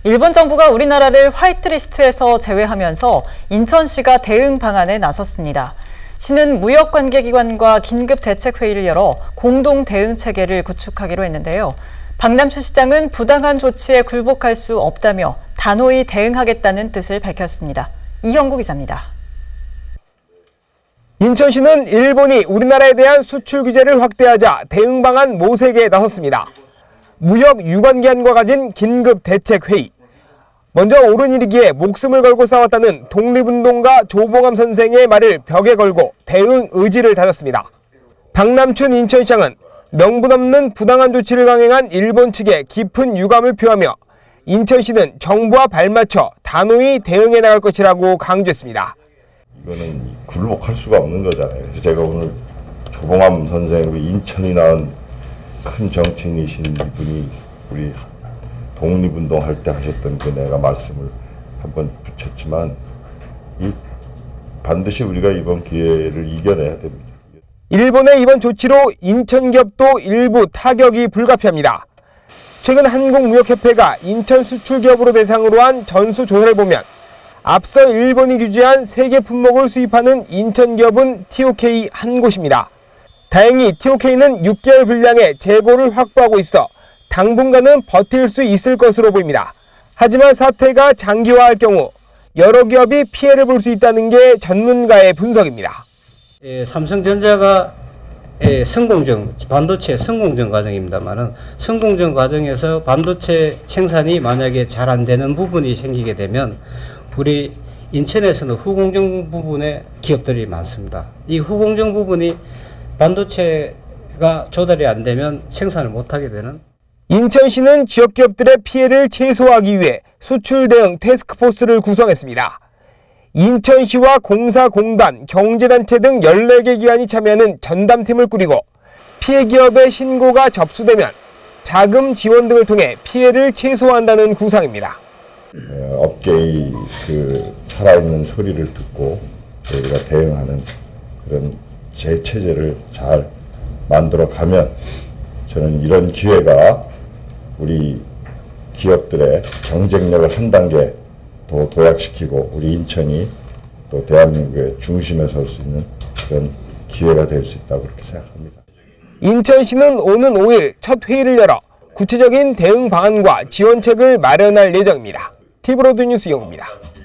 일본 정부가 우리나라를 화이트리스트에서 제외하면서 인천시가 대응 방안에 나섰습니다. 시는 무역관계기관과 긴급대책회의를 열어 공동 대응 체계를 구축하기로 했는데요. 박남춘 시장은 부당한 조치에 굴복할 수 없다며 단호히 대응하겠다는 뜻을 밝혔습니다. 이형구 기자입니다. 인천시는 일본이 우리나라에 대한 수출 규제를 확대하자 대응 방안 모색에 나섰습니다. 무역 유관기관과 가진 긴급대책회의. 먼저 옳은 일이기에 목숨을 걸고 싸웠다는 독립운동가 조봉암 선생의 말을 벽에 걸고 대응 의지를 다졌습니다. 박남춘 인천시장은 명분 없는 부당한 조치를 강행한 일본 측에 깊은 유감을 표하며 인천시는 정부와 발맞춰 단호히 대응해 나갈 것이라고 강조했습니다. 이거는 굴복할 수가 없는 거잖아요. 그래서 제가 오늘 조봉암 선생으로 인천이 낳은 큰 정치인이신 이분이 우리 독립운동할 때 하셨던 그 내가 말씀을 한번 붙였지만 반드시 우리가 이번 기회를 이겨내야 됩니다. 일본의 이번 조치로 인천 기업도 일부 타격이 불가피합니다. 최근 한국무역협회가 인천 수출기업으로 대상으로 한 전수조사를 보면 앞서 일본이 규제한 세계 품목을 수입하는 인천 기업은 TOK 한 곳입니다. 다행히 TOK는 6개월 분량의 재고를 확보하고 있어 당분간은 버틸 수 있을 것으로 보입니다. 하지만 사태가 장기화할 경우 여러 기업이 피해를 볼 수 있다는 게 전문가의 분석입니다. 삼성전자가 반도체 성공정 과정입니다만은 성공정 과정에서 반도체 생산이 만약에 잘 안 되는 부분이 생기게 되면 우리 인천에서는 후공정 부분에 기업들이 많습니다. 이 후공정 부분이 반도체가 조달이 안 되면 생산을 못하게 되는. 인천시는 지역 기업들의 피해를 최소화하기 위해 수출 대응 태스크포스를 구성했습니다. 인천시와 공사공단, 경제단체 등 14개 기관이 참여하는 전담팀을 꾸리고 피해 기업의 신고가 접수되면 자금 지원 등을 통해 피해를 최소화한다는 구상입니다. 업계의 그 살아있는 소리를 듣고 저희가 대응하는 그런 체제를 잘 만들어 가면 저는 이런 기회가 우리 기업들의 경쟁력을 한 단계 더 도약시키고 우리 인천이 또 대한민국의 중심에 설 수 있는 그런 기회가 될 수 있다고 그렇게 생각합니다. 인천시는 오는 5일 첫 회의를 열어 구체적인 대응 방안과 지원책을 마련할 예정입니다. TV로드 뉴스 이형구입니다.